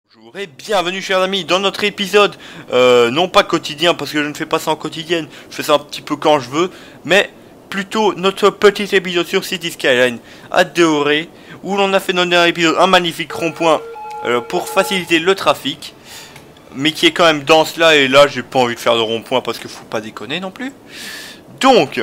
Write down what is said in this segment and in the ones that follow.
Bonjour et bienvenue chers amis dans notre épisode, non pas quotidien parce que je ne fais pas ça en quotidienne, je fais ça un petit peu quand je veux, mais plutôt notre petit épisode sur City Skyline à Deoré, où l'on a fait dans le dernier épisode un magnifique rond-point pour faciliter le trafic, mais qui est quand même dense là, et là j'ai pas envie de faire de rond-point parce qu'il faut pas déconner non plus. Donc,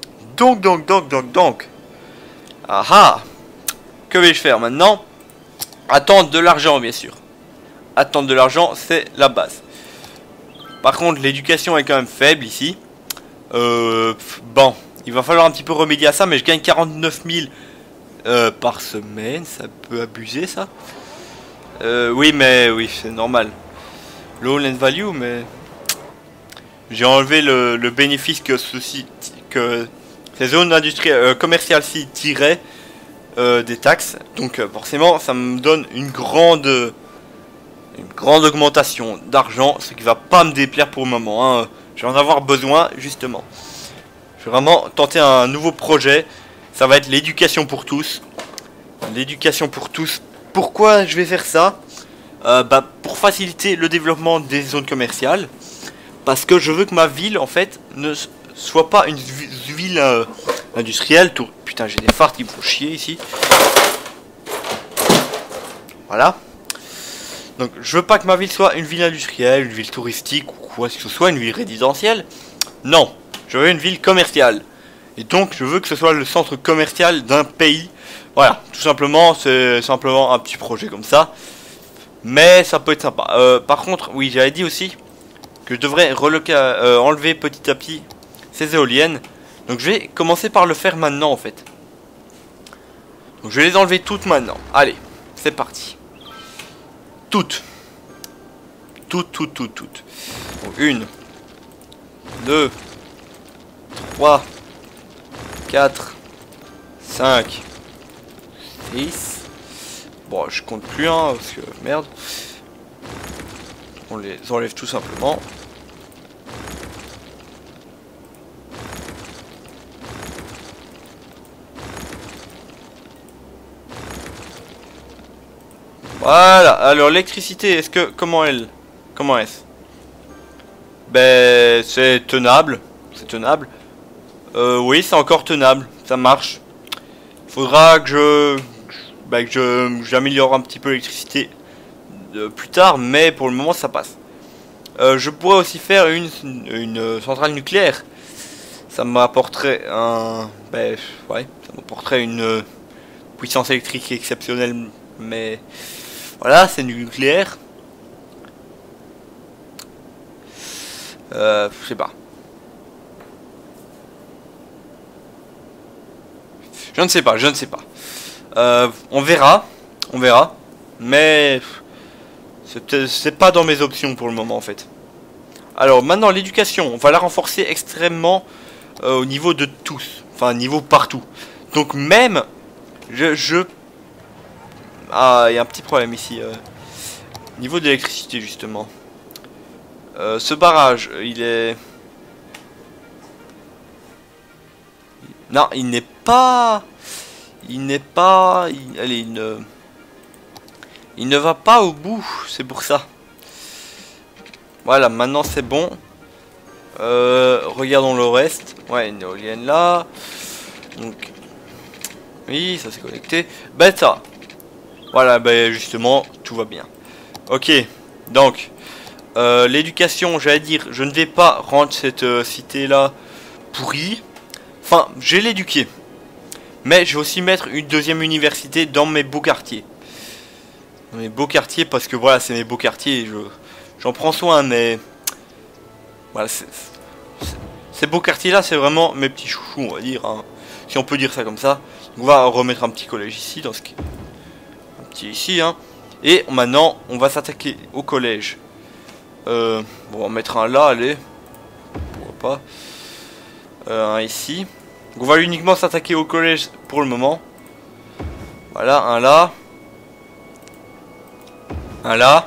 ah, que vais-je faire maintenant? Attendre de l'argent bien sûr. Attendre de l'argent, c'est la base. Par contre, l'éducation est quand même faible ici. Bon, il va falloir un petit peu remédier à ça, mais je gagne 49 000 par semaine. Ça peut abuser, ça. Oui, mais oui, c'est normal. Low land value, mais j'ai enlevé le bénéfice que que ces zones industrielles, commerciales ci tiraient des taxes. Donc, forcément, ça me donne une grande augmentation d'argent, ce qui va pas me déplaire pour le moment, hein. Je vais en avoir besoin justement. Je vais vraiment tenter un nouveau projet. Ça va être l'éducation pour tous. L'éducation pour tous. Pourquoi je vais faire ça? Pour faciliter le développement des zones commerciales. Parce que je veux que ma ville en fait ne soit pas une ville industrielle. Putain, j'ai des farts qui me font chier ici. Voilà. Donc je veux pas que ma ville soit une ville industrielle, une ville touristique ou quoi que ce soit, une ville résidentielle. Non, je veux une ville commerciale. Et donc je veux que ce soit le centre commercial d'un pays. Voilà, tout simplement, c'est simplement un petit projet comme ça. Mais ça peut être sympa. Par contre, oui, j'avais dit aussi que je devrais enlever petit à petit ces éoliennes. Donc je vais commencer par le faire maintenant en fait. Donc je vais les enlever toutes maintenant. Allez, c'est parti. Toutes. Toutes. Donc 1, 2, 3, 4, 5, 6. Bon, je compte plus, hein, parce que merde. On les enlève tout simplement. Voilà, alors l'électricité, comment est-ce? Ben, c'est tenable, oui, c'est encore tenable, ça marche. Faudra que j'améliore un petit peu l'électricité plus tard, mais pour le moment ça passe. Je pourrais aussi faire une centrale nucléaire. Ça m'apporterait ça m'apporterait une puissance électrique exceptionnelle, mais voilà, c'est du nucléaire. Je sais pas. Je ne sais pas. On verra. Mais c'est pas dans mes options pour le moment en fait. Alors maintenant l'éducation, on va la renforcer extrêmement au niveau de tous. Enfin niveau partout. Donc même Ah, il y a un petit problème ici. Niveau de l'électricité, justement. Ce barrage, il est... Non, il n'est pas... Allez, il ne va pas au bout, c'est pour ça. Voilà, maintenant c'est bon. Regardons le reste. Ouais, une éolienne là. Donc... Oui, ça s'est connecté. Bêta. Voilà, justement, tout va bien. Ok, donc, l'éducation, j'allais dire, je ne vais pas rendre cette cité-là pourrie. Enfin, je vais l'éduquer. Mais je vais aussi mettre une deuxième université dans mes beaux quartiers. Dans mes beaux quartiers, parce que voilà, c'est mes beaux quartiers, j'en prends soin, mais... Voilà, ces beaux quartiers-là, c'est vraiment mes petits chouchous, on va dire, hein, si on peut dire ça comme ça. Donc, on va remettre un petit collège ici, dans ce qui... ici, hein. Et maintenant on va s'attaquer au collège. Bon, on va mettre un là, allez, pourquoi pas, un ici. Donc, on va uniquement s'attaquer au collège pour le moment. Voilà, un là, un là.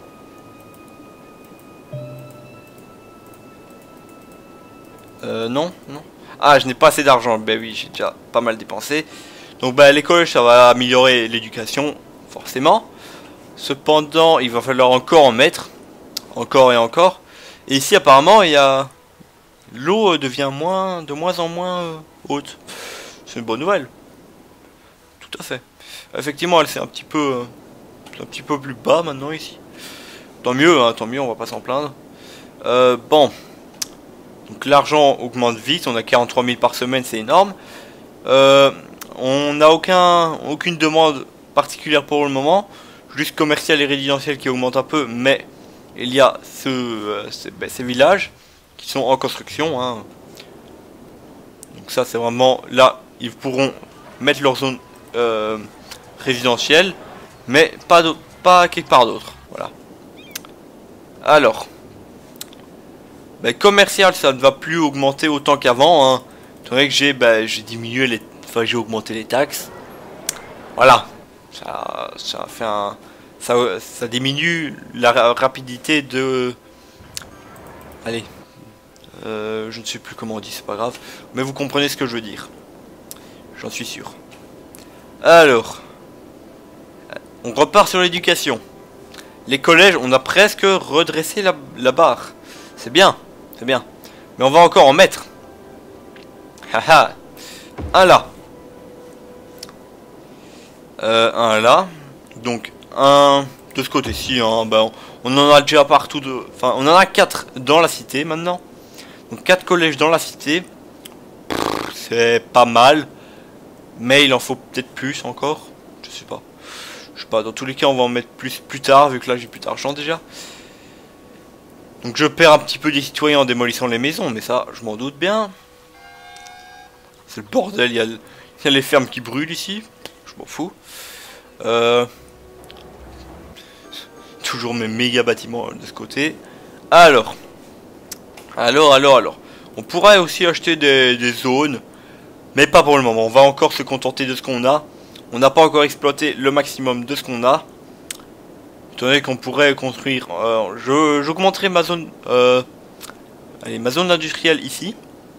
Non. Ah, je n'ai pas assez d'argent. Ben oui, j'ai déjà pas mal dépensé. Donc les collèges, ça va améliorer l'éducation, forcément. Cependant, il va falloir encore en mettre. Encore et encore. Et ici, apparemment, il y a... L'eau devient de moins en moins haute. C'est une bonne nouvelle. Tout à fait. Effectivement, elle c'est un petit peu plus bas maintenant ici. Tant mieux, hein, tant mieux, on va pas s'en plaindre. Bon. Donc l'argent augmente vite, on a 43 000 par semaine, c'est énorme. On n'a aucune demande particulière pour le moment. Juste commercial et résidentiel qui augmente un peu, mais il y a ces villages qui sont en construction. Hein. Donc ça c'est vraiment là, ils pourront mettre leur zone résidentielle, mais pas quelque part d'autre. Voilà. Alors, commercial, ça ne va plus augmenter autant qu'avant. Hein. Étant donné que j'ai diminué j'ai augmenté les taxes. Voilà, ça fait ça diminue la rapidité de. Allez, je ne sais plus comment on dit, c'est pas grave, mais vous comprenez ce que je veux dire. J'en suis sûr. Alors, on repart sur l'éducation. Les collèges, on a presque redressé la barre. C'est bien, c'est bien. Mais on va encore en mettre. Haha. Un là. Un là. Donc, un de ce côté-ci. Hein, on en a déjà partout. Enfin, on en a 4 dans la cité maintenant. Donc, 4 collèges dans la cité. C'est pas mal. Mais il en faut peut-être plus encore. Je sais pas. Je sais pas. Dans tous les cas, on va en mettre plus tard. Vu que là, j'ai plus d'argent déjà. Donc je perds un petit peu des citoyens en démolissant les maisons, mais ça, je m'en doute bien. C'est le bordel, il y a les fermes qui brûlent ici. Je m'en fous. Toujours mes méga bâtiments de ce côté. Alors. On pourrait aussi acheter des zones, mais pas pour le moment. On va encore se contenter de ce qu'on a. On n'a pas encore exploité le maximum de ce qu'on a. Étant donné qu'on pourrait construire, j'augmenterai ma zone, ma zone industrielle ici.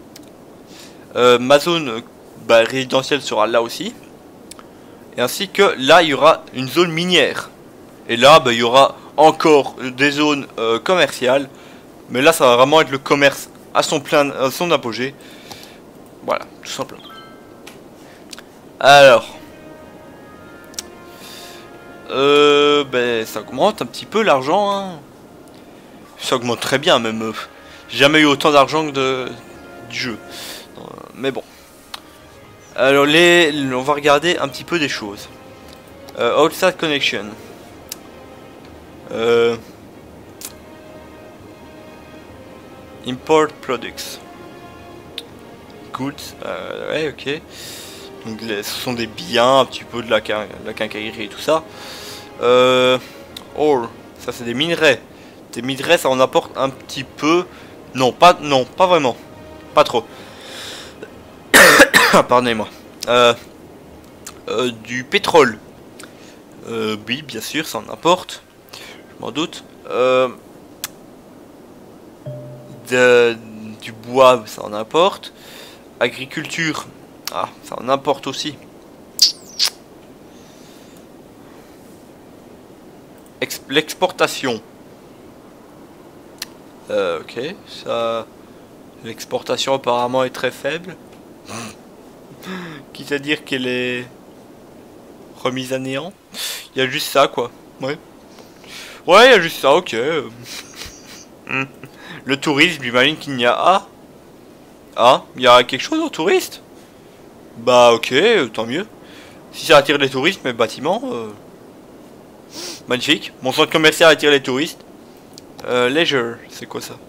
Ma zone résidentielle sera là aussi. Et ainsi que là, il y aura une zone minière. Et là, il y aura encore des zones commerciales. Mais là, ça va vraiment être le commerce à son apogée. Voilà, tout simplement. Alors. Ça augmente un petit peu l'argent. Hein. Ça augmente très bien même. J'ai jamais eu autant d'argent que du jeu. Mais bon. Alors on va regarder un petit peu des choses. Outside connection. Import products. Goods. Ouais, ok. Donc ce sont des biens, un petit peu de la quincaillerie et tout ça. Ore, ça c'est des minerais. Des minerais, ça en apporte un petit peu. Non, pas vraiment. Pas trop. Pardonnez-moi. Du pétrole. Oui, bien sûr, ça en apporte. Je m'en doute. Du bois, ça en apporte. Agriculture. Ah, ça en importe aussi. L'exportation. Ok, ça... L'exportation apparemment est très faible. Quitte à dire qu'elle est remise à néant. Il y a juste ça, quoi. Ouais. Ouais, il y a juste ça, ok. Le tourisme, j'imagine qu'il n'y a... Ah, il y a quelque chose au tourisme. Bah ok, tant mieux. Si ça attire les touristes, mes bâtiments, magnifique. Mon centre commercial attire les touristes. Leisure, c'est quoi ça?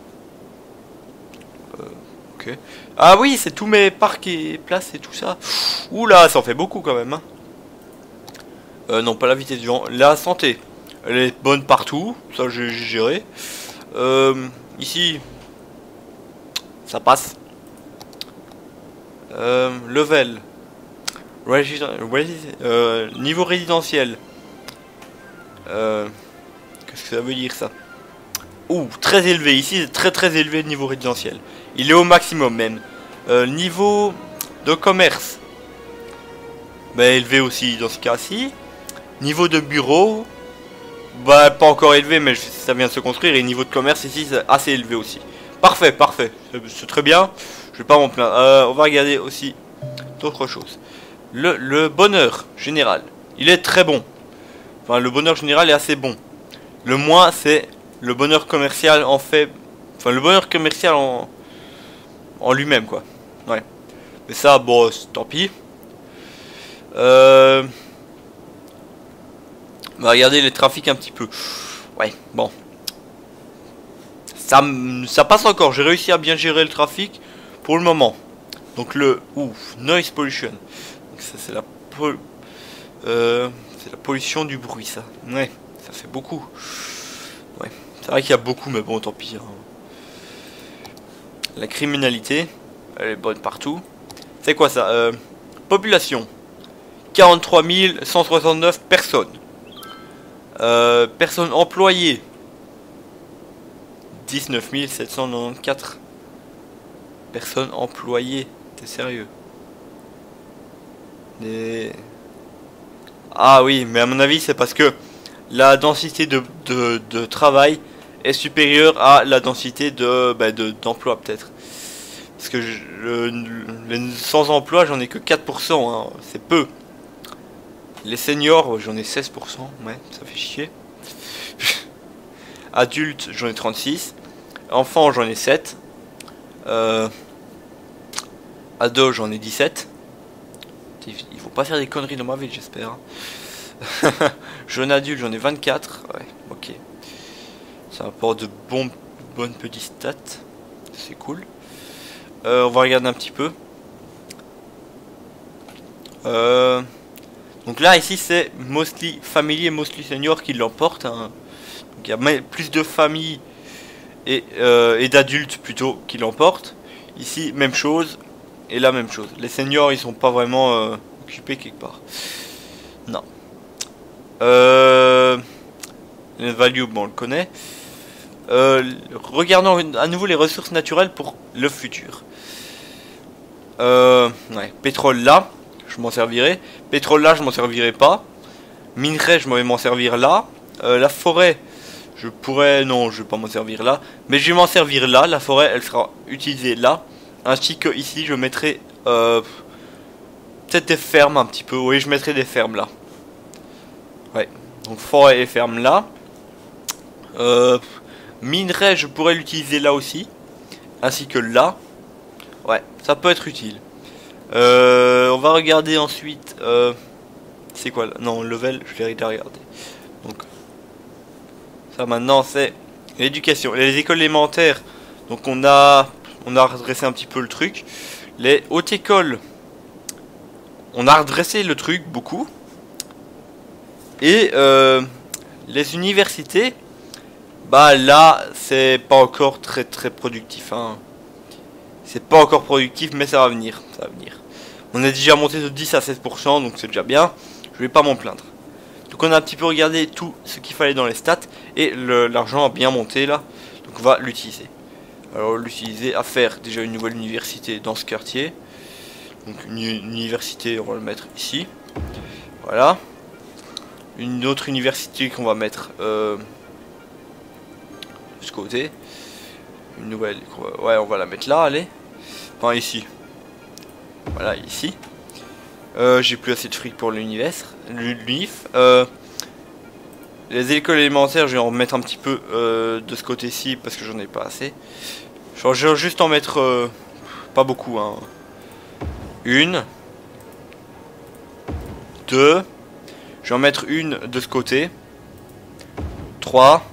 Ok. Ah oui, c'est tous mes parcs et places et tout ça. Oula, ça en fait beaucoup quand même. Hein. Non, pas la vitesse du vent. La santé, elle est bonne partout. Ça, j'ai géré. Ici, ça passe. Level. Niveau résidentiel. Qu'est-ce que ça veut dire ça? Ouh, très élevé. Ici, c'est très élevé le niveau résidentiel. Il est au maximum même. Niveau de commerce. Élevé aussi dans ce cas-ci. Niveau de bureau. Bah, pas encore élevé, mais ça vient de se construire. Et niveau de commerce ici, c'est assez élevé aussi. Parfait, parfait. C'est très bien. Je vais pas m'en plaindre. On va regarder aussi d'autres choses. Le bonheur général, il est très bon. Enfin, le bonheur général est assez bon. Le moins, c'est le bonheur commercial en fait. Enfin, le bonheur commercial en lui-même, quoi. Ouais. Mais ça, bon, tant pis. On va regarder les trafics un petit peu. Ouais, bon. Ça passe encore. J'ai réussi à bien gérer le trafic pour le moment. Donc noise pollution. Donc ça c'est c'est la pollution du bruit, ça. Ouais, ça fait beaucoup. Ouais, c'est vrai qu'il y a beaucoup, mais bon, tant pis. Hein. La criminalité, elle est bonne partout. C'est quoi ça? Population 43 169 personnes. Personnes employées 19 794 personnes employées. T'es sérieux? Ah oui, mais à mon avis c'est parce que la densité de travail est supérieure à la densité d'emploi peut-être. Parce que les sans emploi j'en ai que 4%, hein, c'est peu. Les seniors j'en ai 16%, ouais, ça fait chier. Adultes j'en ai 36. Enfants j'en ai 7. Ados j'en ai 17. Il faut pas faire des conneries dans ma ville, j'espère. Jeune adulte j'en ai 24. Ouais, ok. Ça apporte de bonnes petites stats. C'est cool. On va regarder un petit peu. Donc là ici c'est mostly family et mostly senior qui l'emportent, hein. Donc il y a plus de familles et d'adultes plutôt qui l'emportent. Ici même chose et là même chose. Les seniors ils sont pas vraiment occupés quelque part. Non. Les value, bon on le connaît. Regardons à nouveau les ressources naturelles pour le futur. Ouais, pétrole là, je m'en servirai. Pétrole là, je m'en servirai pas. Minerai, je vais m'en servir là. La forêt, je pourrais... Non, je vais pas m'en servir là. Mais je vais m'en servir là. La forêt, elle sera utilisée là. Ainsi que ici, je mettrai... peut-être des fermes un petit peu. Oui, je mettrai des fermes là. Ouais, donc forêt et ferme là. Minerai, je pourrais l'utiliser là aussi. Ainsi que là. Ouais, ça peut être utile. On va regarder ensuite. C'est quoi là? Non, level, je vais regarder. Donc, ça maintenant c'est l'éducation. Les écoles élémentaires. Donc on a redressé un petit peu le truc. Les hautes écoles. On a redressé le truc beaucoup. Et les universités. Bah là, c'est pas encore très productif. Hein. C'est pas encore productif, mais ça va venir. Ça va venir. On est déjà monté de 10 à 16%, donc c'est déjà bien. Je vais pas m'en plaindre. Donc on a un petit peu regardé tout ce qu'il fallait dans les stats. Et l'argent a bien monté là. Donc on va l'utiliser. Alors l'utiliser à faire déjà une nouvelle université dans ce quartier. Donc une université, on va le mettre ici. Voilà. Une autre université qu'on va mettre de ce côté. Une nouvelle, ouais, on va la mettre là, allez. Enfin ici. Voilà, ici. J'ai plus assez de fric pour l'univers. L'UNIF. Les écoles élémentaires, je vais en remettre un petit peu de ce côté-ci parce que j'en ai pas assez. Je vais juste en mettre pas beaucoup. Hein. 1, 2. Je vais en mettre une de ce côté. 3.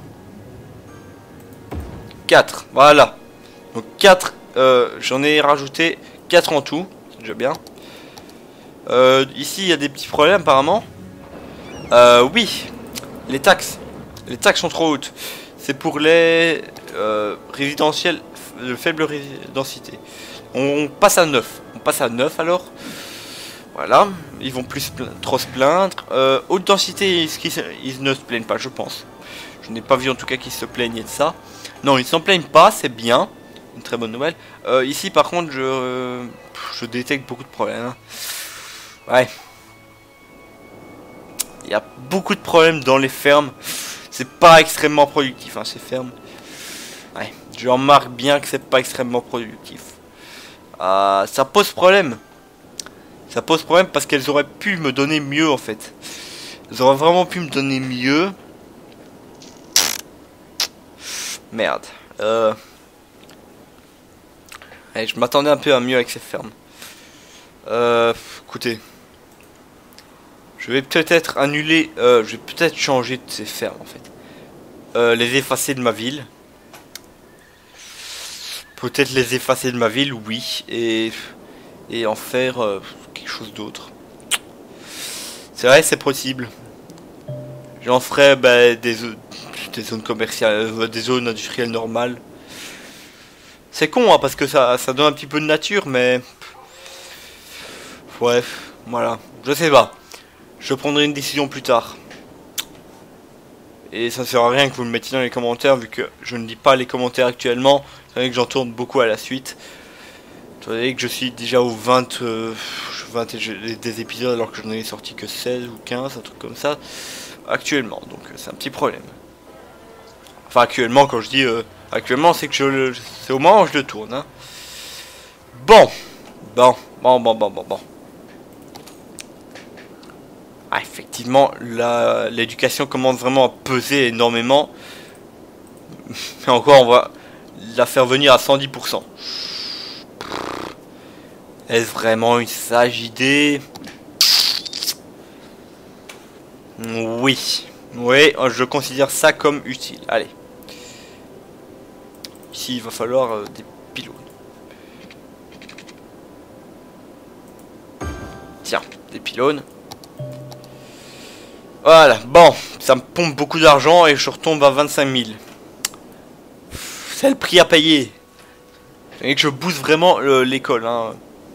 4. Voilà. Donc 4. J'en ai rajouté 4 en tout. C'est déjà bien. Ici, il y a des petits problèmes apparemment. Oui. Les taxes. Les taxes sont trop hautes. C'est pour les résidentiels de faible densité. On passe à 9. On passe à 9 alors. Voilà. Ils vont plus trop se plaindre. Haute densité, ils ne se plaignent pas, je pense. Je n'ai pas vu en tout cas qu'ils se plaignaient de ça. Non, ils ne s'en plaignent pas, c'est bien. Une très bonne nouvelle. Ici par contre, je détecte beaucoup de problèmes. Hein. Ouais. Il y a beaucoup de problèmes dans les fermes. c'est pas extrêmement productif, hein, ces fermes. Ouais, je remarque bien que c'est pas extrêmement productif. Ça pose problème. Ça pose problème parce qu'elles auraient pu me donner mieux en fait. Elles auraient vraiment pu me donner mieux. Merde. Allez, je m'attendais un peu à mieux avec ces fermes. Écoutez. Je vais peut-être annuler... je vais peut-être changer de ces fermes en fait. Les effacer de ma ville. Peut-être les effacer de ma ville, oui. Et en faire quelque chose d'autre. C'est vrai, c'est possible. J'en ferai des zones commerciales, des zones industrielles normales. C'est con, hein, parce que ça donne un petit peu de nature, mais... Ouais, voilà. Je sais pas. Je prendrai une décision plus tard. Et ça ne sert à rien que vous me mettiez dans les commentaires, vu que je ne lis pas les commentaires actuellement. Vous savez que j'en tourne beaucoup à la suite. Vous savez que je suis déjà au 20 des épisodes, alors que je n'en ai sorti que 16 ou 15, un truc comme ça. Actuellement, donc c'est un petit problème. Enfin, actuellement, quand je dis actuellement, c'est que c'est au moment où je le tourne. Hein. Bon. Ah, effectivement, l'éducation commence vraiment à peser énormément. Mais encore, on va la faire venir à 110%. Est-ce vraiment une sage idée? Oui. Oui, je considère ça comme utile. Allez. Ici, il va falloir des pylônes. Tiens, des pylônes. Voilà, bon, ça me pompe beaucoup d'argent et je retombe à 25 000. C'est le prix à payer. Et que je booste vraiment l'école. Hein.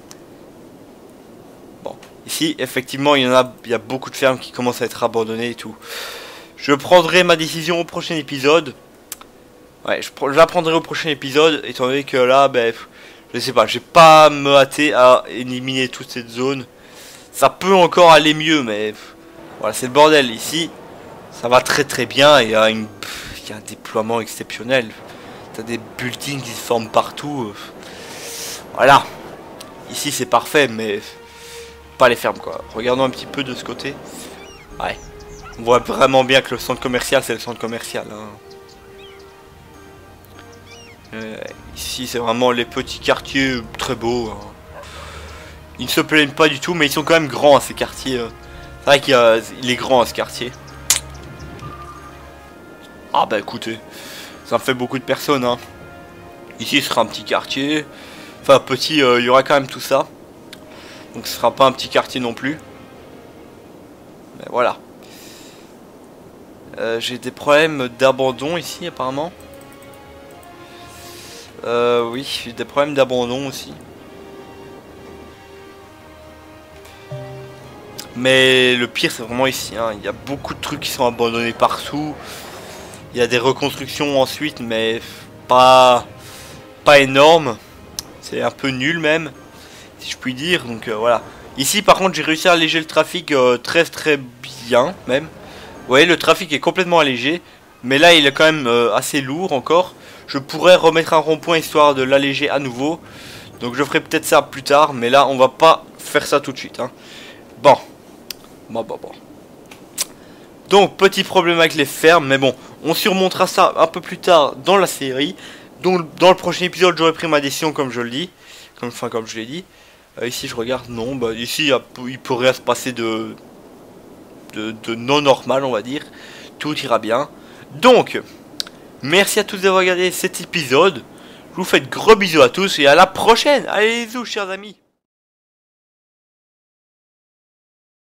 Bon, ici, effectivement, il y a beaucoup de fermes qui commencent à être abandonnées et tout. Je prendrai ma décision au prochain épisode. Ouais, je la prendrai au prochain épisode, étant donné que là, je sais pas, j'ai pas à me hâter à éliminer toute cette zone. Ça peut encore aller mieux, mais voilà, c'est le bordel. Ici, ça va très très bien. Il y a un déploiement exceptionnel. T'as des buildings qui se forment partout. Voilà. Ici, c'est parfait, mais pas les fermes, quoi. Regardons un petit peu de ce côté. Ouais. On voit vraiment bien que le centre commercial, c'est le centre commercial. Hein. Ici, c'est vraiment les petits quartiers très beaux. Hein. Ils ne se plaignent pas du tout, mais ils sont quand même grands, ces quartiers. C'est vrai qu'il est grand, ce quartier. Ah bah écoutez, ça me fait beaucoup de personnes. Hein. Ici, ce sera un petit quartier. Enfin, petit, il y aura quand même tout ça. Donc, ce sera pas un petit quartier non plus. Mais voilà. J'ai des problèmes d'abandon ici, apparemment. Oui, j'ai des problèmes d'abandon aussi. Mais le pire, c'est vraiment ici. Hein. Il y a beaucoup de trucs qui sont abandonnés partout. Il y a des reconstructions ensuite, mais pas énorme. C'est un peu nul même, si je puis dire. Donc voilà. Ici, par contre, j'ai réussi à alléger le trafic très bien, même. Vous voyez, le trafic est complètement allégé. Mais là, il est quand même assez lourd encore. Je pourrais remettre un rond-point histoire de l'alléger à nouveau. Donc je ferai peut-être ça plus tard. Mais là, on va pas faire ça tout de suite. Hein. Bon. Donc, petit problème avec les fermes. Mais bon, on surmontera ça un peu plus tard dans la série. Donc, dans le prochain épisode, j'aurai pris ma décision comme je le dis. Comme je l'ai dit. Ici, je regarde. Non, ici, il pourrait se passer de non normal, on va dire. Tout ira bien. Donc, merci à tous d'avoir regardé cet épisode. Je vous fais de gros bisous à tous et à la prochaine. Allez, bisous, chers amis.